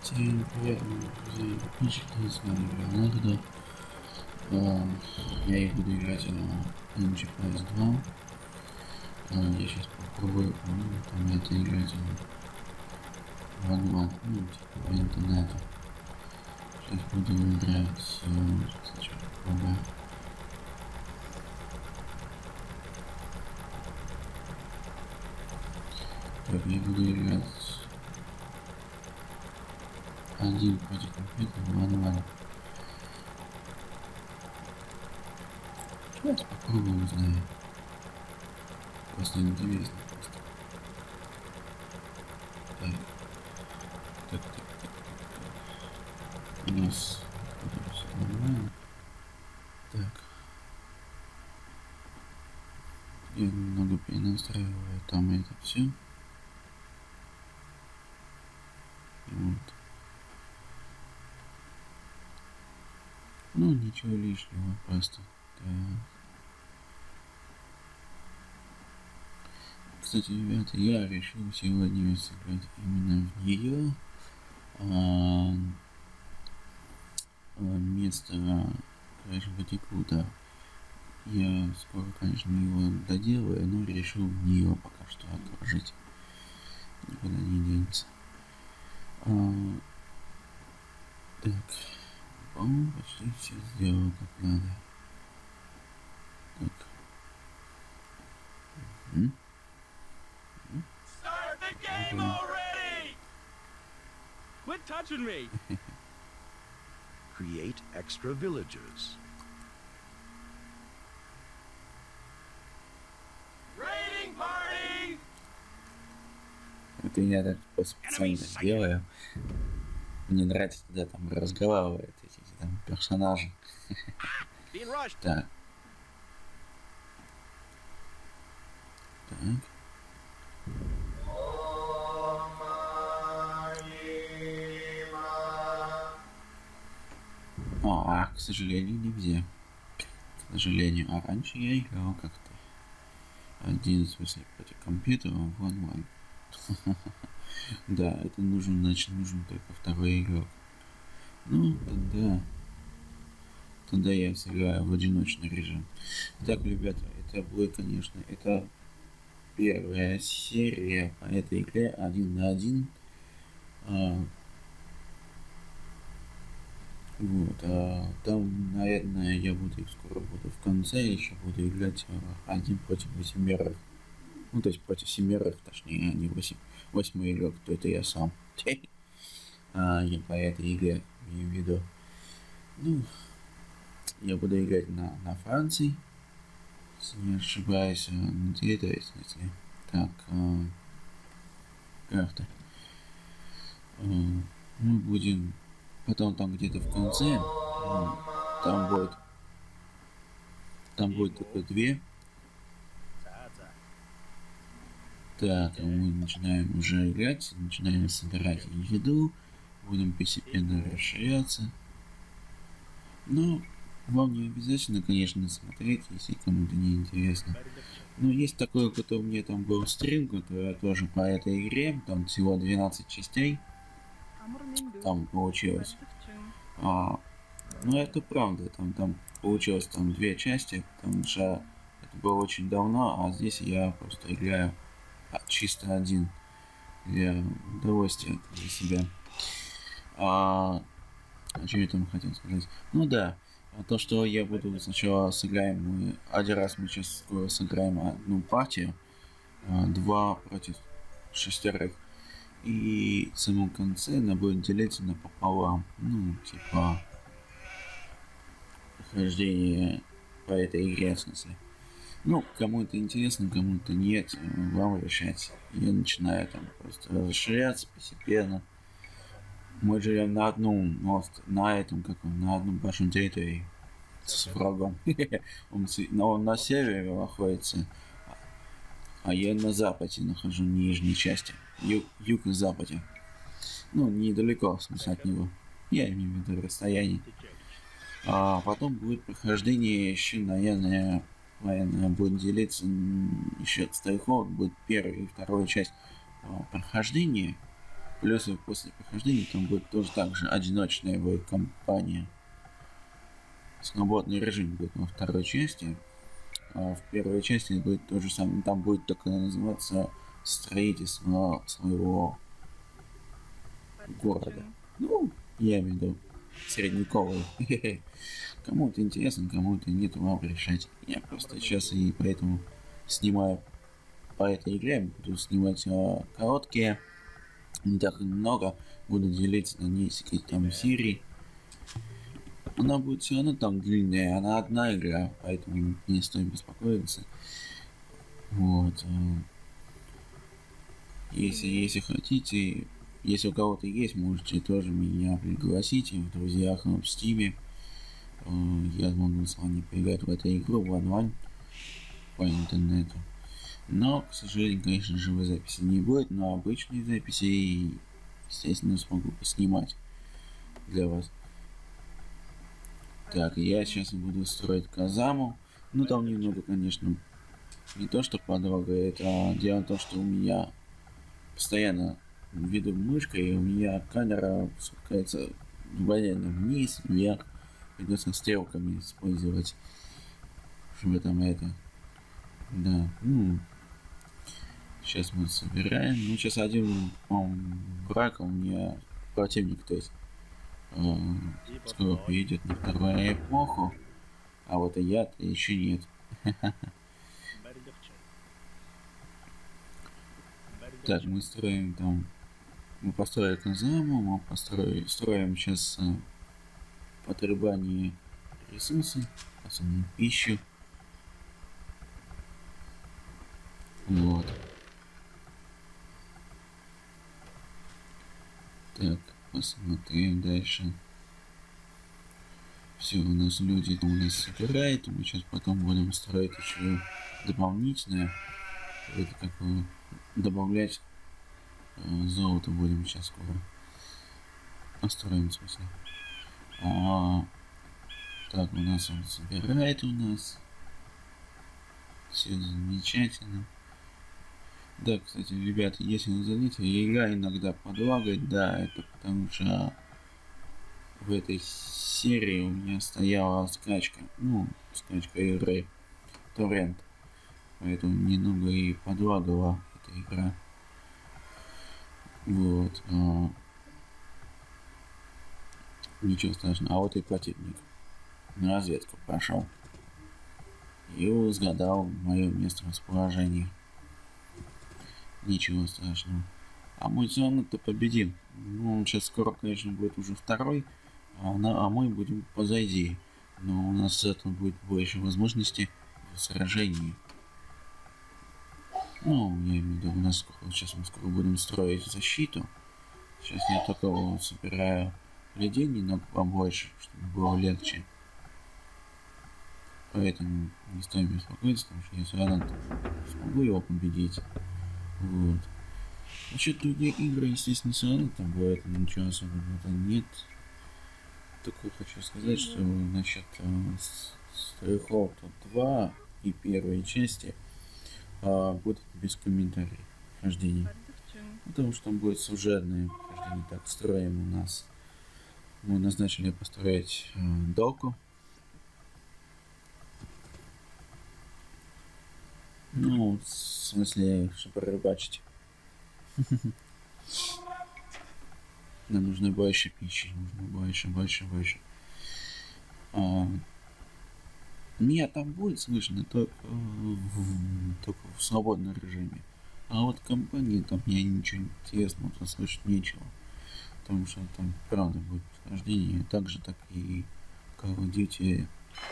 Всем привет, друзья, подписчики, с вами Леонардо. Я их буду играть на NGPS 2. Я сейчас попробую, там это играть в онлайн, типа по интернету. Сейчас буду играть, сейчас попробую. Так, я буду играть один против компьютера в онлайн. Сейчас попробую, узнаю. Просто интересно просто. Так. У нас все нормально. Так. Я немного перенастраиваю там это все. Вот. Ну, ничего лишнего, просто. Так. Кстати, ребята, я решил сегодня сыграть именно в нее. Вместо Crash Bandicoot. Я скоро, конечно, его доделаю, но решил в нее пока что отложить. Никуда не денется. Так. По-моему, почти все сделал как надо. Так. Start the game already! Quit touching me! Create extra villages. Raiding party! Это я так специально делаю. Мне нравится, когда там разговаривают эти там персонажи. Так. Так. К сожалению, нельзя. К сожалению. А раньше я играл как-то. Один, в смысле, против компьютера в онлайн. Да, это нужен, значит, нужен только второй игрок. Ну, тогда я сыграю в одиночный режим. Так, ребята, это будет, конечно, это первая серия по этой игре 1 на 1. Там, наверное, я буду скоро в конце еще буду играть 1 против 8. Ну, то есть против 7, точнее, а не 8. 8 игрок, то это я сам. Я по этой игре имею в виду. Ну, я буду играть на Франции, если не ошибаюсь, на территории, если. Так, карта. Мы будем потом там где-то в конце, там будет только 2. Так, мы начинаем уже играть, начинаем собирать еду, будем постепенно расширяться. Но вам не обязательно, конечно, смотреть, если кому-то не интересно. Но есть такой, который мне там был стрим, который тоже по этой игре, там всего 12 частей. Там получилось. Ну это правда, там получилось там 2 части, потому что это было очень давно, а здесь я просто играю чисто один для удовольствия для себя. Что я там хотел сказать? Ну да, то, что я буду сначала сыграем, один раз мы сейчас скоро сыграем одну партию, 2 против 6. И в самом конце она будет делиться напополам. Ну, типа прохождение по этой игре, в смысле. Ну, кому-то интересно, кому-то нет, вам решать. Я начинаю там просто расширяться постепенно. Мы живем на одном на одном большом территории с врагом. Он на севере находится, а я на западе нахожу, нижней части. Юг и западе. Ну, недалеко, в смысле, от него. Я имею в виду расстояние. А потом будет прохождение еще, наверное, будет делиться еще от Старихов, будет первая и вторая часть прохождения. Плюс после прохождения там будет тоже так же одиночная будет компания. Свободный режим будет во второй части. А в первой части будет то же самое. Там будет только называться строительство своего города. Ну, я имею в виду средневековый. Кому-то интересно, кому-то нет, вам решать. Я просто сейчас и поэтому снимаю по этой игре. Буду снимать короткие, не так много. Буду делиться на несколько там серий. Она будет все равно там длинная, она одна игра, поэтому не стоит беспокоиться. Вот. Если хотите, если у кого-то есть, можете тоже меня пригласить в друзьях в Стиме. Я могу с вами поиграть в эту игру в онлайн по интернету. Но, к сожалению, конечно, живой записи не будет, но обычные записи, естественно, смогу поснимать для вас. Так, я сейчас буду строить казаму. Ну, там немного, конечно, не то, что подолго. Это дело в том, что у меня постоянно веду мышкой, и у меня камера спускается валянно вниз, вверх. Придется стрелками использовать, чтобы там это... Да, сейчас мы собираем. Ну, сейчас один, враг, у меня противник, то есть скоро приедет на вторую эпоху, а вот и я-то еще нет. Так, мы строим там, мы построили казаму, мы строим сейчас потребание ресурсов, особенно пищу. Вот. Так, посмотрим дальше. Все, у нас люди у нас собирают, мы сейчас потом будем строить еще дополнительное. Это как добавлять золото будем сейчас скоро. Построим, в смысле. Так, у нас он собирает у нас. Все замечательно. Да, кстати, ребята, если вы заметили, игра иногда подлагает, да, это потому что в этой серии у меня стояла скачка, скачка игры, торрент, поэтому немного и подлагала эта игра. Вот. Ничего страшного. А вот и противник на разведку пошел и разгадал мое место расположения. Ничего страшного. А мой зон-то победил. Он сейчас скоро, конечно, будет уже второй, а мы будем позади. Но у нас с этого будет больше возможностей в сражении. Я имею в виду, сейчас мы скоро будем строить защиту. Сейчас я только собираю людей немного побольше, чтобы было легче. Поэтому не стоит беспокоиться, потому что я все равно смогу его победить. Вот. Насчет других игр, естественно, все равно там бывает ничего особенного нет. Только хочу сказать, что насчет Starcraft 2 и первой части будут без комментариев прохождений. Потому что там будет сюжетное прохождение. Так, строим у нас. Мы назначили построить доку. В смысле, чтобы рыбачить. Нам нужно больше пищи, нужно больше. Меня там будет слышно только в свободном режиме. А вот компании там я ничего интересного слышать нечего. Потому что там правда будет прохождение. Так же, так и Call of Duty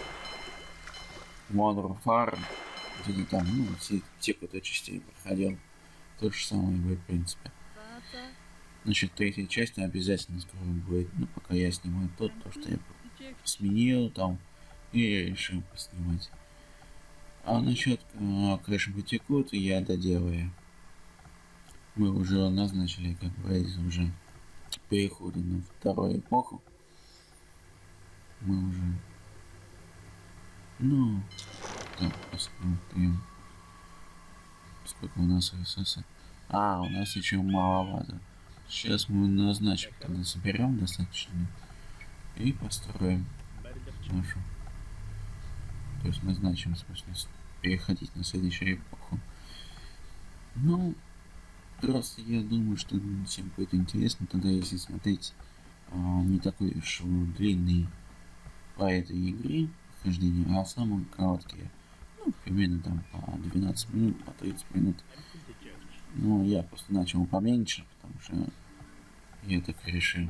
Modern Warfare. Где там, все те, кто частей проходил. То же самое будет, в принципе. Значит, третья часть обязательно скоро будет. Пока я снимаю то, что я сменил там и решил поснимать. А насчет Crash Bandicoot я доделаю. Мы уже назначили, как говорится, уже переходим на вторую эпоху. Мы уже... Так, посмотрим. Сколько у нас ресурсов. У нас еще маловато. Сейчас мы назначим, тогда соберем достаточно и построим нашу. То есть назначим, в смысле, переходить на следующую эпоху. Ну, просто я думаю, что всем будет интересно тогда, если смотреть не такой уж длинный по этой игре прохождение, а самые короткие. Ну, примерно там по 12 минут, по 30 минут. Ну, я просто начал поменьше, потому что я так решил.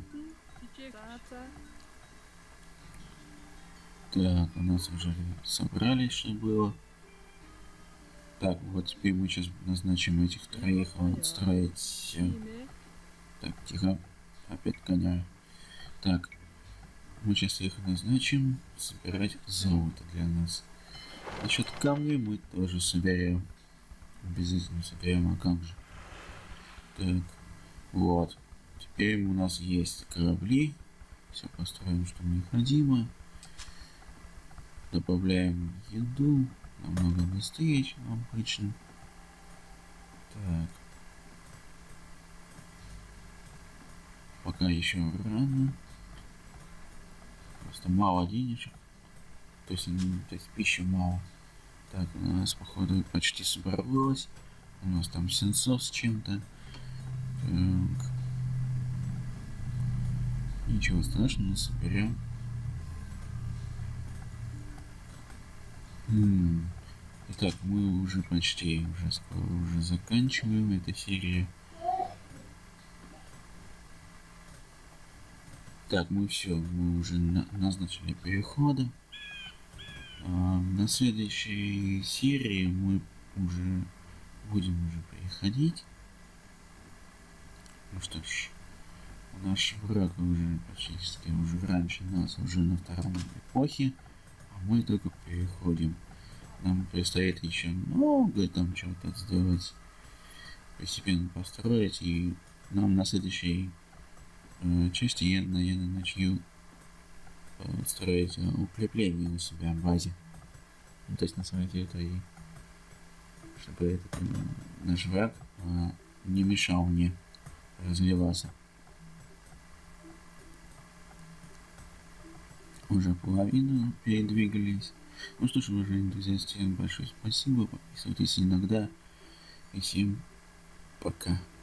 Так, у нас уже собрались, что было. Так, вот теперь мы сейчас назначим этих троих отстроить. Так, тихо. Опять коня. Так, мы сейчас их назначим собирать золото для нас. Насчет камней мы тоже соберем. Обязательно соберем, а как же. Так, вот. Теперь у нас есть корабли. Все построим, что необходимо. Добавляем еду. Намного быстрее, чем обычно. Так. Пока еще рано. Просто мало денежек. То есть пищи мало. Так, у нас, походу, почти собралось. У нас там сенсор с чем-то. Так. Ничего страшного, соберем. Итак, мы уже почти, уже скоро уже заканчиваем эту серию. Так, мы все, мы уже назначили переходы. На следующей серии мы уже будем переходить. Ну что ж, наш враг уже практически уже раньше нас, уже на втором эпохе, а мы только переходим. Нам предстоит еще много там чего-то сделать, постепенно построить, и нам на следующей части я, наверное, начну строить укрепление у себя в базе. Ну, то есть на своей территории, чтобы этот наш враг не мешал мне развиваться. Уже половину передвигались. Ну что ж, уважаемые друзья, всем большое спасибо. Подписывайтесь иногда. И всем пока.